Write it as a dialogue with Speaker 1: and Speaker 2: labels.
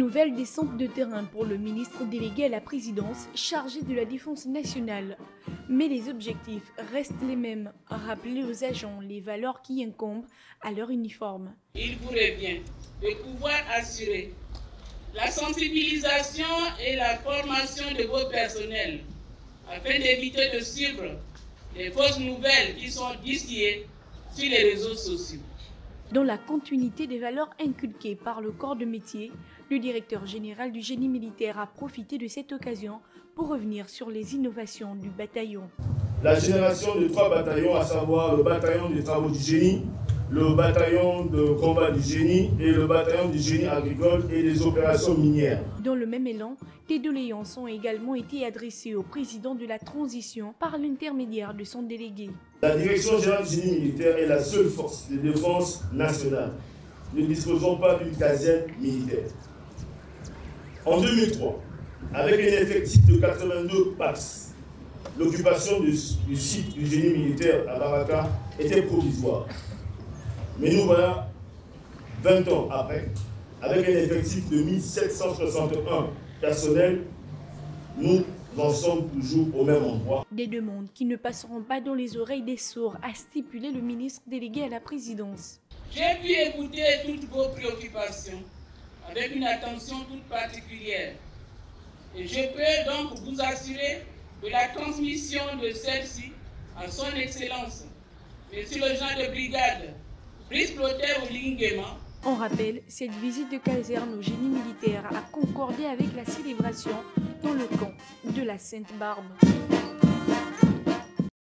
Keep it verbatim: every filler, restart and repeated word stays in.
Speaker 1: Nouvelle descente de terrain pour le ministre délégué à la présidence chargé de la défense nationale. Mais les objectifs restent les mêmes, rappeler aux agents les valeurs qui incombent à leur uniforme.
Speaker 2: Il vous revient de pouvoir assurer la sensibilisation et la formation de vos personnels afin d'éviter de suivre les fausses nouvelles qui sont distillées sur les réseaux sociaux.
Speaker 1: Dans la continuité des valeurs inculquées par le corps de métier, le directeur général du génie militaire a profité de cette occasion pour revenir sur les innovations du bataillon.
Speaker 3: La génération de trois bataillons, à savoir le bataillon des travaux du génie, le bataillon de combat du génie et le bataillon du génie agricole et des opérations minières.
Speaker 1: Dans le même élan, des doléances ont également été adressées au président de la transition par l'intermédiaire de son délégué.
Speaker 3: La direction générale du génie militaire est la seule force de défense nationale. Nous ne disposons pas d'une caserne militaire. En deux mille trois, avec un effectif de quatre-vingt-deux P A C, l'occupation du, du site du génie militaire à Baraka était provisoire. Mais nous voilà, vingt ans après, avec un effectif de mille sept cent soixante-et-un personnels, nous en sommes toujours au même endroit.
Speaker 1: Des demandes qui ne passeront pas dans les oreilles des sourds, a stipulé le ministre délégué à la présidence.
Speaker 2: J'ai pu écouter toutes vos préoccupations avec une attention toute particulière. Et je peux donc vous assurer de la transmission de celle-ci à son Excellence, Monsieur le Général de Brigade, Brice Clotaire Olinguema.
Speaker 1: On rappelle, cette visite de caserne au génie militaire a concordé avec la célébration dans le camp de la Sainte-Barbe.